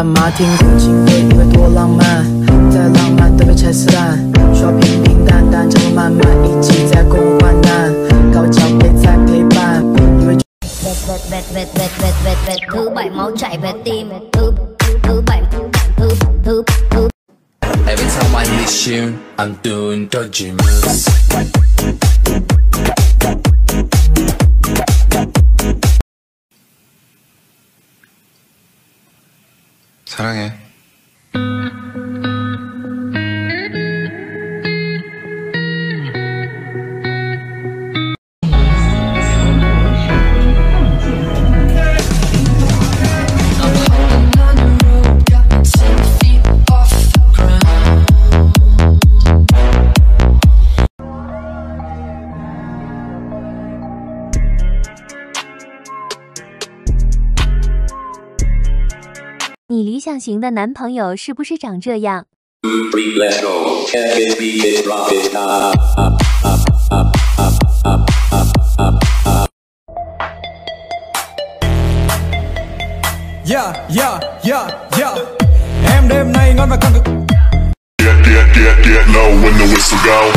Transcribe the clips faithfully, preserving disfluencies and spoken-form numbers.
马丁古琴会以为多浪漫，再浪漫都被拆撕烂，说平平淡淡，长路漫漫，一起在共患难，高脚杯在陪伴，以为。Vẹt vẹt vẹt vẹt vẹt vẹt thứ bảy máu chảy về tim thứ thứ bảy thứ thứ thứ Every time I listen, I'm doing dodgy moves. 사랑해. 你理想型的男朋友是不是长这样？ Yeah yeah yeah yeah em đêm nay ngon và căng cực. Get get get get low when the whistle go.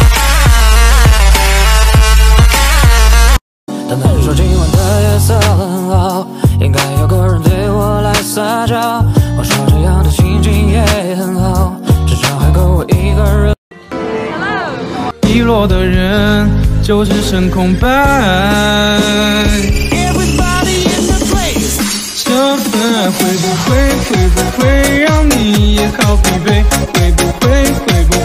他们说今晚的夜色很好，应该有个人对我来撒娇。我说这样的心情也很好，至少还够我一个人。遗落的人就只剩空白。Everybody in the place， 这份爱会不会会不会让你也好疲惫？会不会会不会？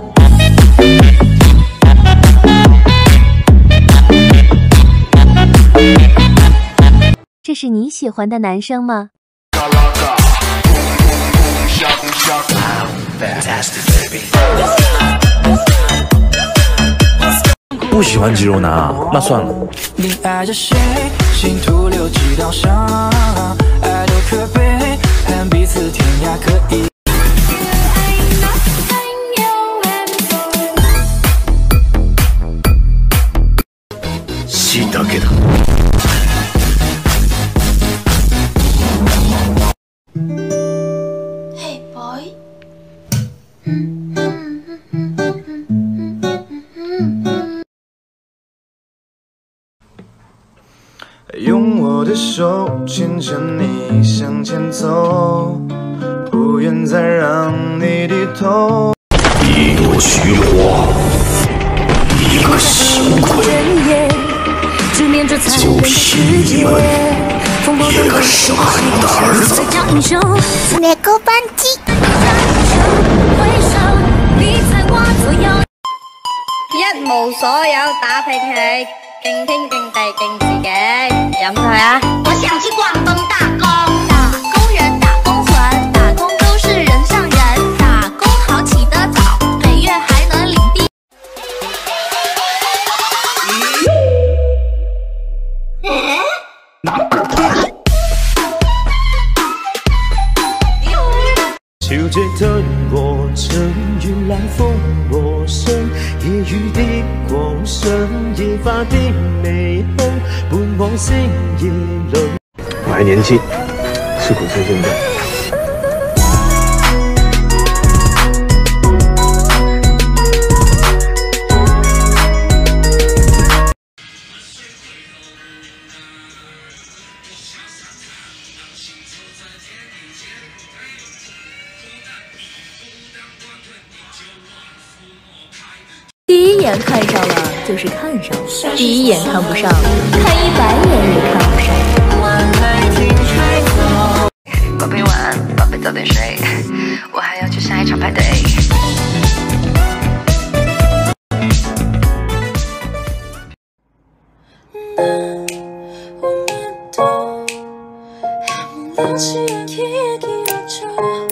这是你喜欢的男生吗？ 不喜欢肌肉男啊，那算了。 你爱着谁？心徒留几道伤，爱多可悲，恨彼此天涯可以。 死だけだ。 Hey boy， 用我的手牵着你向前走，不愿再让你低头。 一朵菊花，一个行鬼，就凭你们也敢杀害我的儿子？ 那个扳机。一無所有打脾氣，勁天勁地勁自己，飲佢啊！我想去廣東打工，打工人打工魂，打工都是人上人，打工好起得早，每月還能領低。 小姐吞我唇，原來封我信，夜雨的狂想，夜花的微香，伴往星夜裏。 我还年轻，吃苦趁现在。 第一眼看上了就是看上了，第一眼看不上，看一百眼也看不上。 宝贝晚安，宝贝早点睡，我还要去下一场派对。 我面对他们联系的얘기였죠